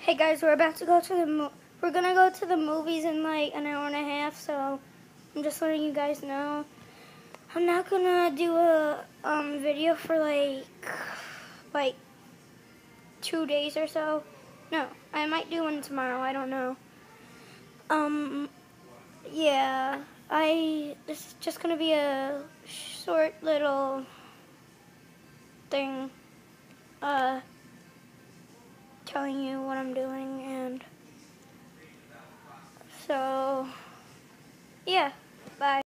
Hey guys, we're about to go to the we're gonna go to the movies in like an hour and a half, so I'm just letting you guys know. I'm not gonna do a video for like 2 days or so. No, I might do one tomorrow. I don't know. Yeah, this is just gonna be a short little thing, telling you what I'm doing, and so yeah, bye.